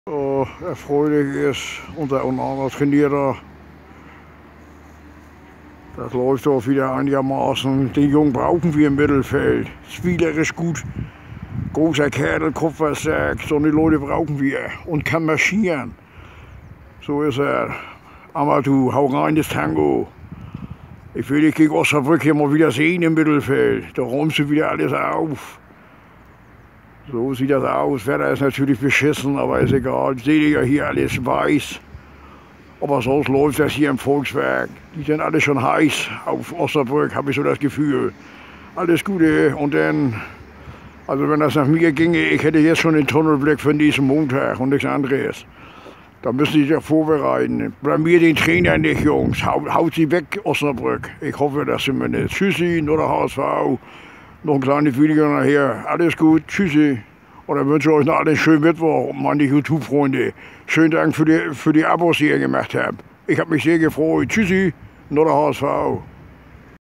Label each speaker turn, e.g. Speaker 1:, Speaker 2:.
Speaker 1: Erfreulich ist unser Onana Trainierer. Das läuft auch wieder einigermaßen. Den Jungen brauchen wir im Mittelfeld. Spielerisch gut. Großer Kerl, kopfballstark. So eine Leute brauchen wir. Und kann marschieren. So ist er. Amadou, hau rein das Tango. Ich will dich gegen Osnabrück hier mal wieder sehen im Mittelfeld. Da räumst du wieder alles auf. So sieht das aus. Wetter ist natürlich beschissen, aber ist egal. Seht ihr ja hier alles weiß. Aber sonst läuft das hier im Volkswerk. Die sind alle schon heiß auf Osnabrück, habe ich so das Gefühl. Alles Gute und dann, also wenn das nach mir ginge, ich hätte jetzt schon den Tunnelblick für diesen Montag und nichts anderes. Da müssen Sie sich ja vorbereiten. Blamier den Trainer nicht, Jungs. Haut sie weg, Osnabrück. Ich hoffe das zumindest. Tschüssi, nur der HSV. Noch ein kleines Video nachher. Alles gut, tschüssi. Und dann wünsche ich euch noch einen schönen Mittwoch, meine YouTube-Freunde. Schönen Dank für die Abos, die ihr gemacht habt. Ich habe mich sehr gefreut. Tschüssi, nur der HSV.